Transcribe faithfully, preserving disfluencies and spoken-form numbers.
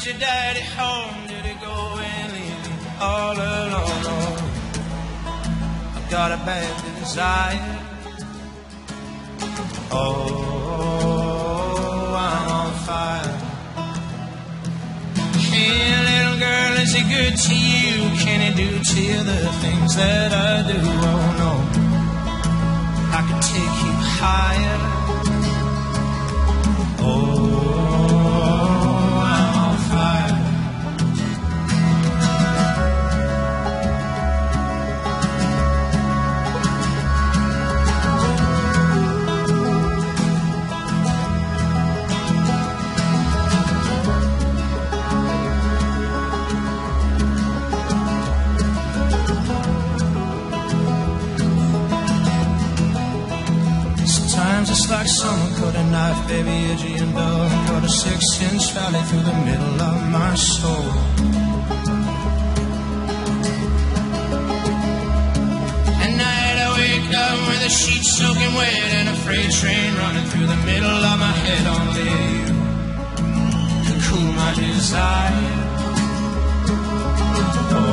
is your daddy home? Did he go and leave you all alone? Oh, I've got a bad desire. Oh, I'm on fire. Hey, little girl, is he good to you? Can he do to you the things that I do? Oh no, I could take you higher. Oh, I'm on fire. It's like someone cut a knife, baby, edgy and dull, and cut a six-inch valley through the middle of my soul. At night I wake up with the sheets soaking wet and a freight train running through the middle of my head. Only you can cool my desire. Oh,